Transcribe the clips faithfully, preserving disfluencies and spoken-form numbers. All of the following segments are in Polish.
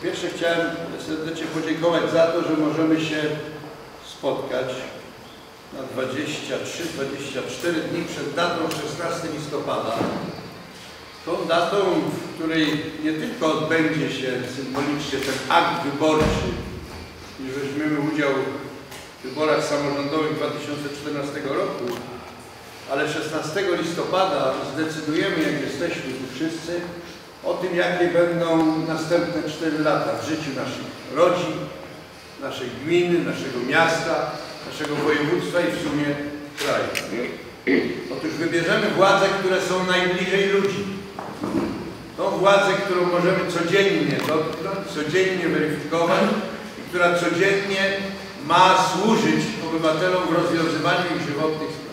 pierwsze chciałem serdecznie podziękować za to, że możemy się spotkać na dwadzieścia trzy dwadzieścia cztery dni przed datą szesnastego listopada. Tą datą, w której nie tylko odbędzie się symbolicznie ten akt wyborczy i weźmiemy udział w wyborach samorządowych dwa tysiące czternastego roku, ale szesnastego listopada zdecydujemy, jak jesteśmy tu wszyscy, o tym, jakie będą następne cztery lata w życiu naszych rodzin, naszej gminy, naszego miasta, naszego województwa i w sumie kraju. Otóż wybierzemy władze, które są najbliżej ludzi. Tą władzę, którą możemy codziennie dotknąć, codziennie weryfikować i która codziennie ma służyć obywatelom w rozwiązywaniu ich żywotnych spraw.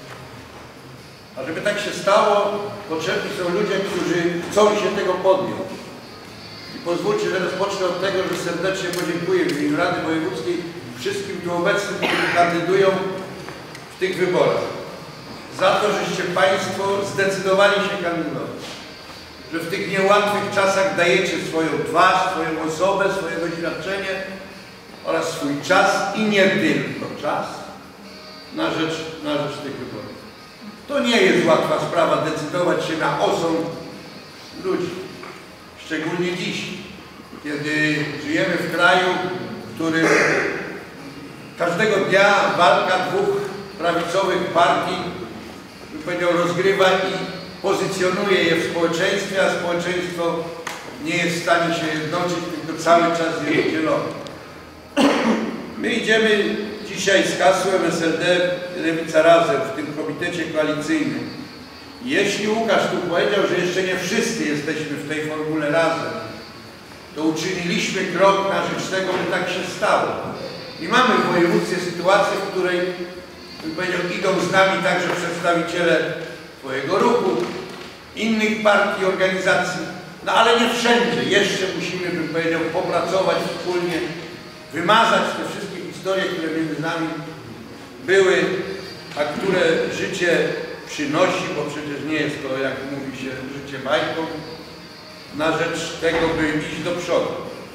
A żeby tak się stało, potrzebni są ludzie, którzy chcą się tego podjąć. I pozwólcie, że rozpocznę od tego, że serdecznie podziękuję w imieniu Rady Wojewódzkiej wszystkim tu obecnym, którzy kandydują w tych wyborach. Za to, żeście Państwo zdecydowali się kandydować. Że w tych niełatwych czasach dajecie swoją twarz, swoją osobę, swoje doświadczenie oraz swój czas i nie tylko czas na rzecz, na rzecz tych wyborów. To nie jest łatwa sprawa decydować się na osąd ludzi. Szczególnie dziś, kiedy żyjemy w kraju, w którym każdego dnia walka dwóch prawicowych partii, bym powiedział, rozgrywa i pozycjonuje je w społeczeństwie, a społeczeństwo nie jest w stanie się jednoczyć, tylko cały czas jest dzielone. My idziemy dzisiaj z hasłem S L D Lewica Razem w tym komitecie koalicyjnym. Jeśli Łukasz tu powiedział, że jeszcze nie wszyscy jesteśmy w tej formule razem, to uczyniliśmy krok na rzecz tego, by tak się stało. I mamy w województwie sytuację, w której, bym powiedział, idą z nami także przedstawiciele swojego ruchu, innych partii, organizacji, no ale nie wszędzie. Jeszcze musimy, bym powiedział, popracować wspólnie, wymazać te wszystkie historie, które między nami były, a które życie przynosi, bo przecież nie jest to, jak mówi się, życie bajką, na rzecz tego, by iść do przodu.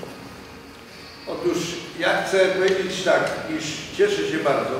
Otóż ja chcę powiedzieć tak, iż cieszę się bardzo,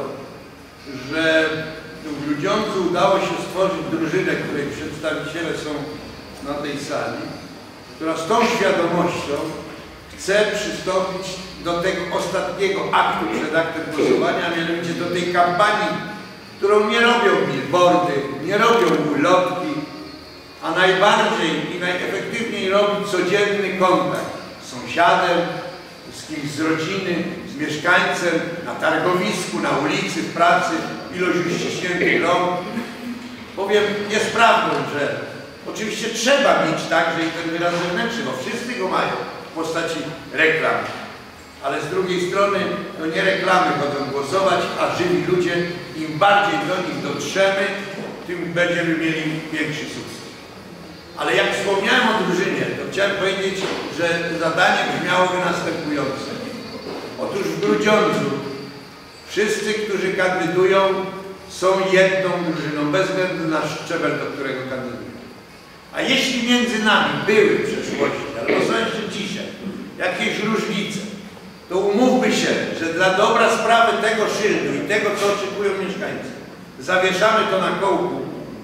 że w Grudziądzu udało się stworzyć drużynę, której przedstawiciele są na tej sali, która z tą świadomością chce przystąpić do tego ostatniego aktu przed aktem głosowania, a mianowicie do tej kampanii, którą nie robią billboardy, nie robią ulotki, a najbardziej i najefektywniej robi codzienny kontakt z sąsiadem, z kimś z rodziny, z mieszkańcem, na targowisku, na ulicy, w pracy, ilość uściśniętych rąk. Powiem, jest prawdą, że oczywiście trzeba mieć także i ten wyraz zewnętrzny, bo wszyscy go mają w postaci reklam. Ale z drugiej strony, no nie reklamy chodzą głosować, a żywi ludzie, im bardziej do nich dotrzemy, tym będziemy mieli większy sukces. Ale jak wspomniałem o drużynie, to chciałem powiedzieć, że zadanie brzmiałoby następujące. Otóż w Grudziądzu wszyscy, którzy kandydują, są jedną drużyną, bez względu na szczebel, do którego kandydują. A jeśli między nami były w przeszłości, albo są jeszcze dzisiaj, jakieś różnice, to umówmy się, że dla dobra sprawy tego szyldu i tego, co oczekują mieszkańcy, zawieszamy to na kołku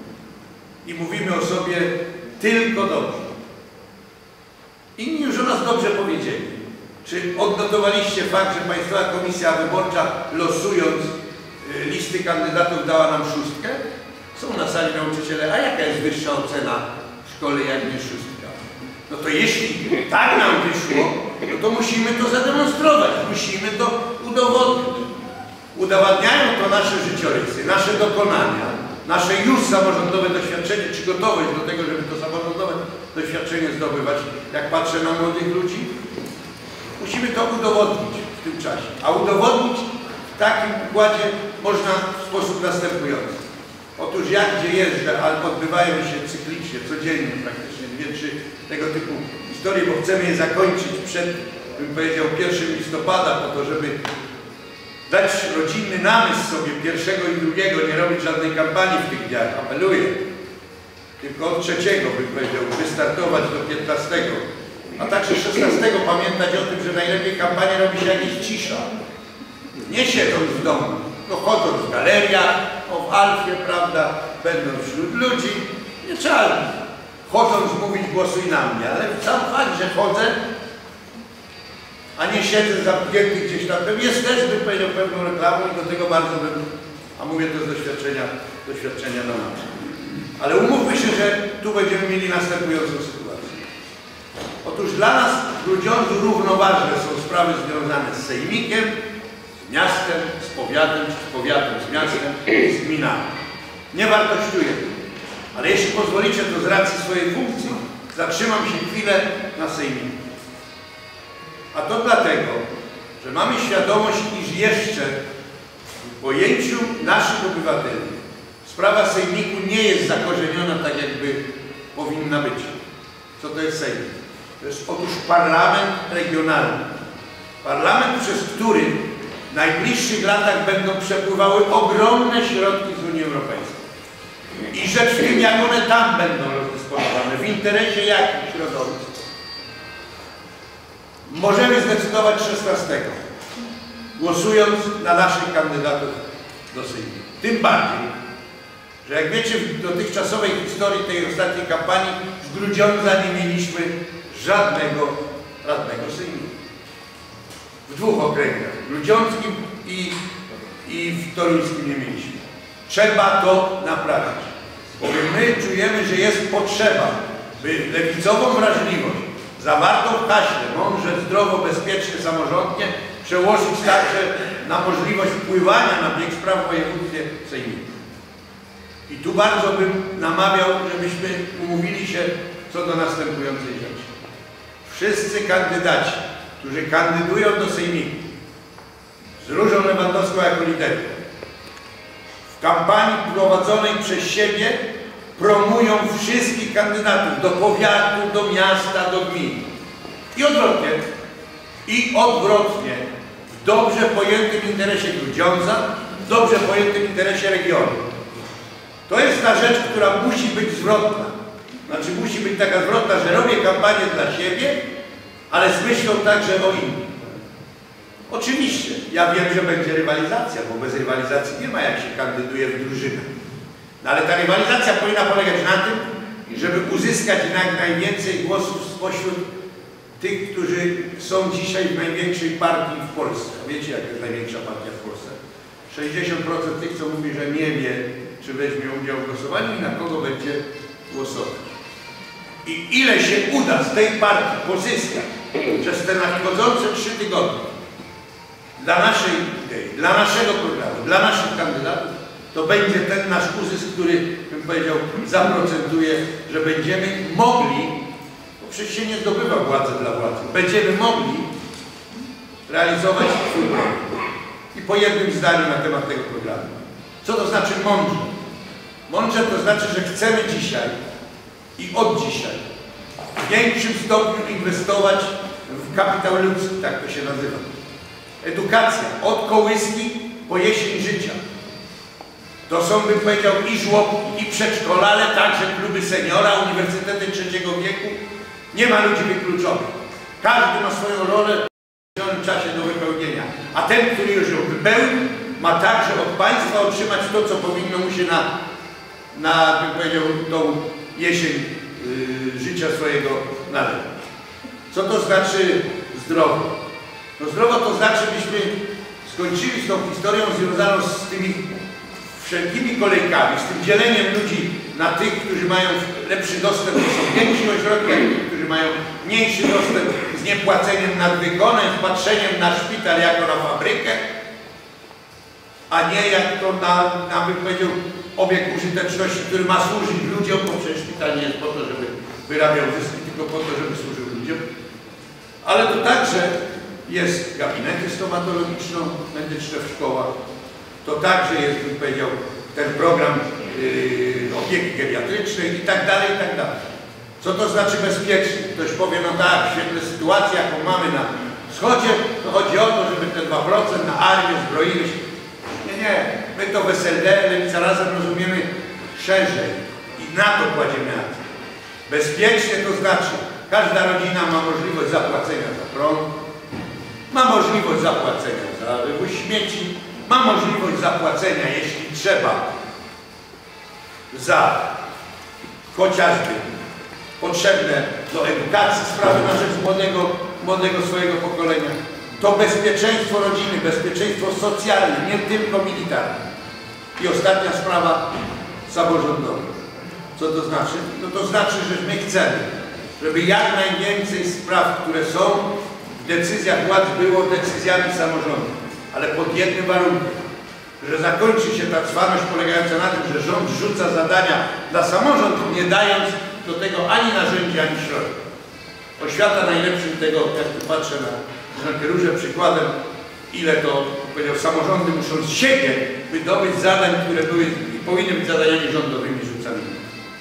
i mówimy o sobie tylko dobrze. Inni już o nas dobrze powiedzieli. Czy odnotowaliście fakt, że Państwowa Komisja Wyborcza, losując y, listy kandydatów, dała nam szóstkę? Są na sali nauczyciele, a jaka jest wyższa ocena w szkole, jak nie szóstka? No to jeśli tak nam wyszło, no to musimy to zademonstrować, musimy to udowodnić. Udowadniają to nasze życiorysy, nasze dokonania, nasze już samorządowe doświadczenie, czy gotowość do tego, żeby to samorządowe doświadczenie zdobywać, jak patrzę na młodych ludzi. Musimy to udowodnić w tym czasie. A udowodnić w takim układzie można w sposób następujący. Otóż ja gdzie jeżdżę, ale odbywają się cyklicznie, codziennie praktycznie dwie, trzy tego typu historie, bo chcemy je zakończyć przed, bym powiedział, pierwszego listopada, po to, żeby dać rodzinny namysł sobie pierwszego i drugiego, nie robić żadnej kampanii w tych dniach, apeluję. Tylko od trzeciego, bym powiedział, wystartować do piętnastego A także szesnastego pamiętać o tym, że najlepiej kampanię robi się jak jest cisza. Nie siedząc w domu, no chodząc w galeriach, o w Alfie, prawda, będąc wśród ludzi. Nie trzeba chodząc mówić głosuj na mnie, ale sam fakt, że chodzę, a nie siedzę zamknięty gdzieś tam, jest też, bym powiedział, pewną reklamą i do tego bardzo bym, a mówię to z doświadczenia, doświadczenia na nas. Ale umówmy się, że tu będziemy mieli następującą sytuację. Otóż dla nas w Grudziądzu równoważne są sprawy związane z sejmikiem, z miastem, z powiatem, z powiatem, z miastem i z gminami. Nie wartościujemy. Ale jeśli pozwolicie, to z racji swojej funkcji zatrzymam się chwilę na sejmiku. A to dlatego, że mamy świadomość, iż jeszcze w pojęciu naszych obywateli sprawa sejmiku nie jest zakorzeniona tak, jakby powinna być. Co to jest sejmik? To jest otóż parlament regionalny. Parlament, przez który w najbliższych latach będą przepływały ogromne środki z Unii Europejskiej. I rzecz w tym, jak one tam będą rozdysponowane, w interesie jakich środowisk. Możemy zdecydować szesnastego, głosując na naszych kandydatów do Sejmu. Tym bardziej, że jak wiecie, w dotychczasowej historii tej ostatniej kampanii z Grudziądza nie mieliśmy żadnego radnego Sejmu. W dwóch okręgach, grudziąckim i, i w toruńskim nie mieliśmy. Trzeba to naprawić. Bowiem my czujemy, że jest potrzeba, by lewicową wrażliwość zawartą w haśle mądrze, zdrowo, bezpiecznie, samorządnie przełożyć także na możliwość wpływania na bieg spraw w województwie sejmiku. I tu bardzo bym namawiał, żebyśmy umówili się co do następującej rzeczy. Wszyscy kandydaci, którzy kandydują do sejmiku z Różą Lewandowską jako liderką, w kampanii prowadzonej przez siebie promują wszystkich kandydatów do powiatu, do miasta, do gmin. I odwrotnie. I odwrotnie. W dobrze pojętym interesie Grudziądza, w dobrze pojętym interesie regionu. To jest ta rzecz, która musi być zwrotna. Znaczy musi być taka zwrotna, że robię kampanię dla siebie, ale z myślą także o innych. Oczywiście, ja wiem, że będzie rywalizacja, bo bez rywalizacji nie ma, jak się kandyduje w drużynę. No ale ta rywalizacja powinna polegać na tym, żeby uzyskać jak najwięcej głosów spośród tych, którzy są dzisiaj w największej partii w Polsce. Wiecie, jaka jest największa partia w Polsce? sześćdziesiąt procent tych, co mówi, że nie wie, czy weźmie udział w głosowaniu i na kogo będzie głosować. I ile się uda z tej partii pozyskać przez te nadchodzące trzy tygodnie dla naszej idei, dla naszego programu, dla naszych kandydatów, to będzie ten nasz uzysk, który, bym powiedział, zaprocentuje, że będziemy mogli, bo przecież się nie zdobywa władzy dla władzy, będziemy mogli realizować swój program. I po jednym zdaniu na temat tego programu. Co to znaczy mądrze? Mądrze to znaczy, że chcemy dzisiaj i od dzisiaj w większym stopniu inwestować w kapitał ludzki, tak to się nazywa. Edukacja, od kołyski po jesień życia. To są, bym powiedział, i żłobki, i przedszkola, ale także kluby seniora, uniwersytety trzeciego wieku. Nie ma ludzi wykluczonych. Każdy ma swoją rolę w pewnym czasie do wypełnienia. A ten, który już ją wypełnił, ma także od państwa otrzymać to, co powinno mu się na, na bym powiedział, tą jesień yy, życia swojego należeć. Co to znaczy zdrowo? No zdrowo to znaczy, byśmy skończyli z tą historią związaną z tymi wszelkimi kolejkami, z tym dzieleniem ludzi na tych, którzy mają lepszy dostęp, to są więksi ośrodki, a tych, którzy mają mniejszy dostęp, z niepłaceniem nadwykonań, z patrzeniem na szpital jako na fabrykę, a nie jako na, na bym powiedział, obiekt użyteczności, który ma służyć ludziom, bo przecież szpital nie jest po to, żeby wyrabiał zyski, tylko po to, żeby służył ludziom. Ale to także jest gabinety stomatologiczno-medyczne w szkołach. To także jest, bym powiedział, ten program yy, opieki geriatrycznej i tak dalej, i tak dalej. Co to znaczy bezpiecznie? Ktoś powie, no tak, w świetle sytuacji, jaką mamy na wschodzie, to chodzi o to, żeby te dwa procent na armię zbroili się. Nie, nie. My to w S L D, Lewica Razem rozumiemy szerzej i na to kładziemy akcent. Bezpiecznie to znaczy Każda rodzina ma możliwość zapłacenia za prąd, ma możliwość zapłacenia za wywóz śmieci, ma możliwość zapłacenia, jeśli trzeba, za chociażby potrzebne do edukacji sprawy na rzecz młodego, młodego swojego pokolenia. To bezpieczeństwo rodziny, bezpieczeństwo socjalne, nie tylko militarne. I ostatnia sprawa, samorządowa. Co to znaczy? No to znaczy, że my chcemy, żeby jak najwięcej spraw, które są w decyzjach władz, było decyzjami samorządu. Ale pod jednym warunkiem, że zakończy się ta cwaność polegająca na tym, że rząd rzuca zadania dla samorządu, nie dając do tego ani narzędzi, ani środków. Oświata najlepszym tego, jak tu patrzę na Żankeruże przykładem, ile to, powiedział, samorządy muszą z siebie wydobyć zadań, które były i powinny być zadaniami rządowymi rzucanymi.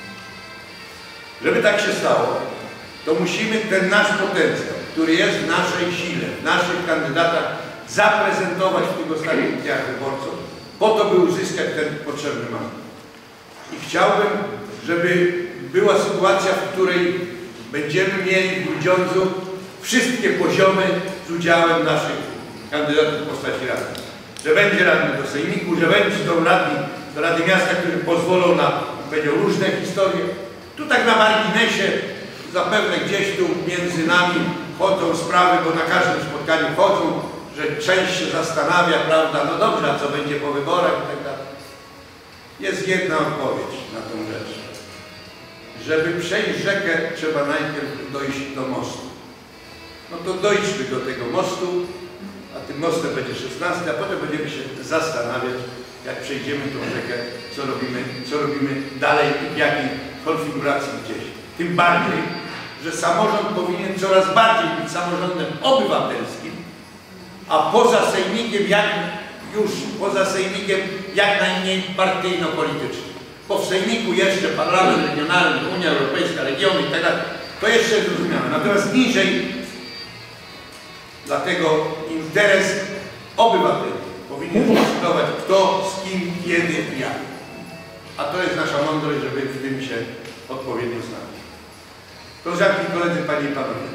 Żeby tak się stało, to musimy ten nasz potencjał, który jest w naszej sile, w naszych kandydatach, zaprezentować w tych ostatnich dniach wyborców, po to, by uzyskać ten potrzebny mandat. I chciałbym, żeby była sytuacja, w której będziemy mieli w Grudziądzu wszystkie poziomy z udziałem naszych kandydatów w postaci radnych. Że będzie radny do sejmiku, że będą radni do Rady Miasta, którzy pozwolą na, powiedział, różne historie. Tu tak na marginesie, zapewne gdzieś tu między nami chodzą sprawy, bo na każdym spotkaniu chodzą, że część się zastanawia, prawda, no dobrze, a co będzie po wyborach i tak dalej. Jest jedna odpowiedź na tą rzecz. Żeby przejść rzekę, trzeba najpierw dojść do mostu. No to dojdźmy do tego mostu, a tym mostem będzie szesnasty, a potem będziemy się zastanawiać, jak przejdziemy tą rzekę, co robimy, co robimy dalej i w jakiej konfiguracji gdzieś. Tym bardziej, że samorząd powinien coraz bardziej być samorządem obywatelskim, a poza sejmikiem, jak już poza sejmikiem, jak najmniej partyjno-politycznym. Bo w sejmiku jeszcze parlament regionalny, Unia Europejska, regiony i tak dalej, to jeszcze jest zrozumiałe. Natomiast niżej, dlatego interes obywateli powinien decydować, kto, z kim, kiedy i jak. A to jest nasza mądrość, żeby w tym się odpowiednio znaleźć. Koleżanki i koledzy, panie i panowie,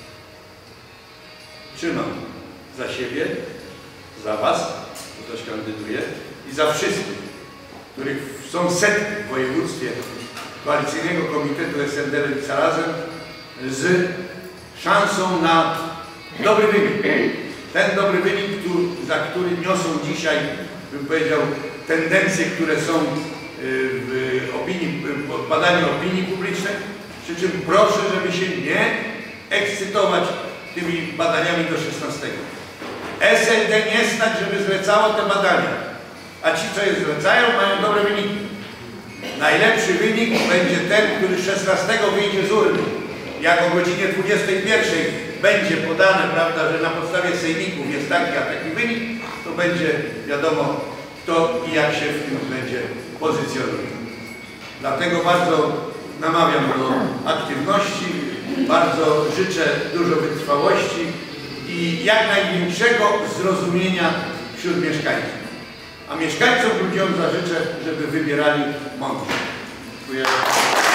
trzymam za siebie, za was, kto też kandyduje, i za wszystkich, których są setki w województwie Koalicyjnego Komitetu S N D Lewica Razem, z szansą na dobry wynik. Ten dobry wynik, który, za który niosą dzisiaj, bym powiedział, tendencje, które są w opinii, w badaniu opinii publicznej, przy czym proszę, żeby się nie ekscytować tymi badaniami do szesnastego. S L D nie stać, żeby zlecało te badania, a ci, co je zlecają, mają dobre wyniki. Najlepszy wynik będzie ten, który szesnastego wyjdzie z urny. Jak o godzinie dwudziestej pierwszej będzie podane, prawda, że na podstawie sejmików jest taki, a taki wynik, to będzie wiadomo, kto i jak się w tym będzie pozycjonuje. Dlatego bardzo namawiam do aktywności, bardzo życzę dużo wytrwałości i jak największego zrozumienia wśród mieszkańców. A mieszkańcom Grudziądza życzę, żeby wybierali mądrze. Dziękuję.